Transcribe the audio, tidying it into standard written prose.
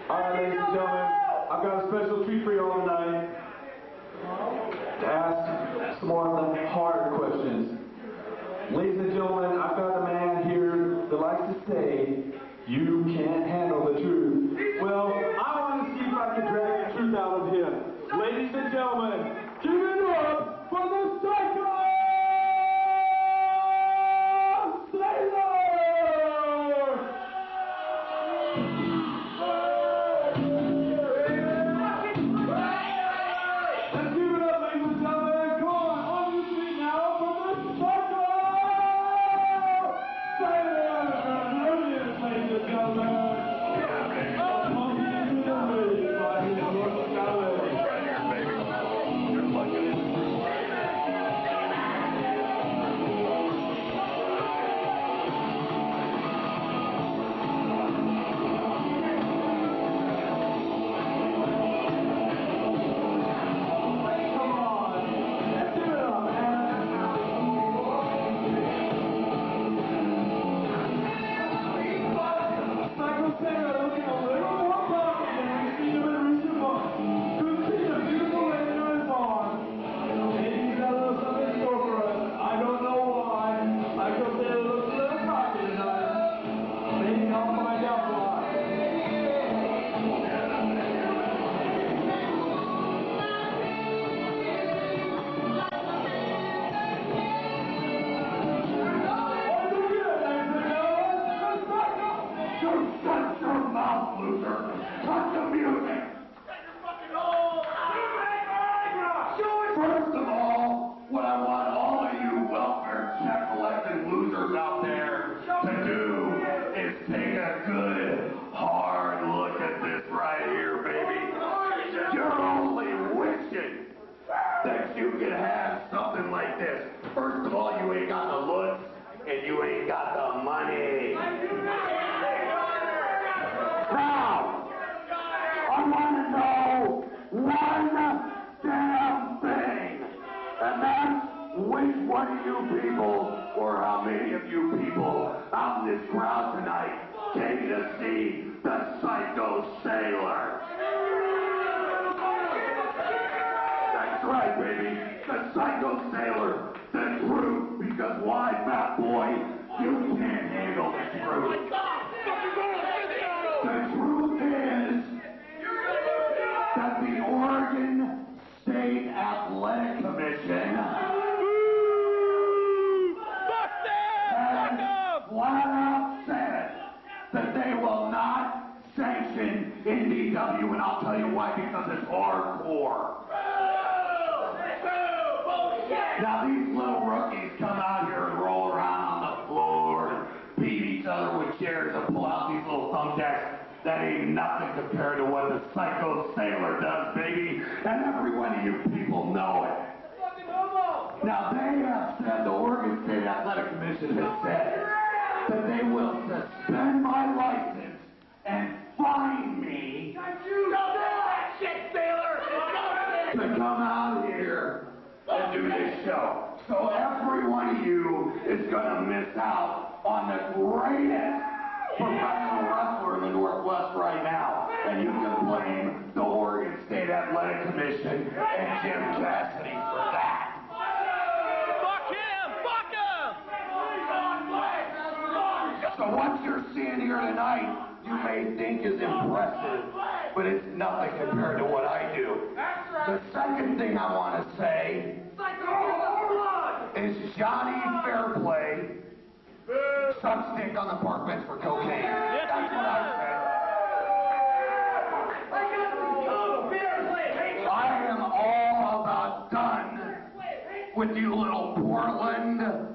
Alright, ladies and gentlemen, I've got a special treat for you all tonight. To ask some more of the hard questions. Ladies and gentlemen, I've got a man here that likes to say, you can't handle the truth. Well, I want to see if I can drag the truth out of him. Ladies and gentlemen, give it up for the Psycho Sailor! Let's give it up, ladies and gentlemen. Come on your feet now for the Psycho Sailor! Ladies and gentlemen. That you could have something like this. First of all, you ain't got the looks, and you ain't got the money. Now, I want to know one damn thing, and that's which one of you people, or how many of you people out in this crowd tonight came to see the Psycho Sailor. Right, baby. The Psycho Sailor. The truth. Because why, fat boy? You can't handle the truth. The truth is that the Oregon State Athletic Commission has flat out said that they will not sanction NDW, and I'll tell you why, because it's hardcore. Now these little rookies come out here and roll around on the floor and beat each other with chairs and pull out these little thumbtacks. That ain't nothing compared to what the Psycho Sailor does, baby. And every one of you people know it. Now they have said, the Oregon State Athletic Commission has said that they will suspend my license and fine me to come out here and do this show. So every one of you is going to miss out on the greatest professional wrestler in the Northwest right now. And you can blame the Oregon State Athletic Commission and Jim Cassidy for that. Fuck him! Fuck him! So what you're seeing here tonight, you may think is impressive, but it's nothing compared to what I do. The second thing I want to say is Jonny Fairplay sucks dick on the park bench for cocaine. That's what I said. I am all about done with you little Portland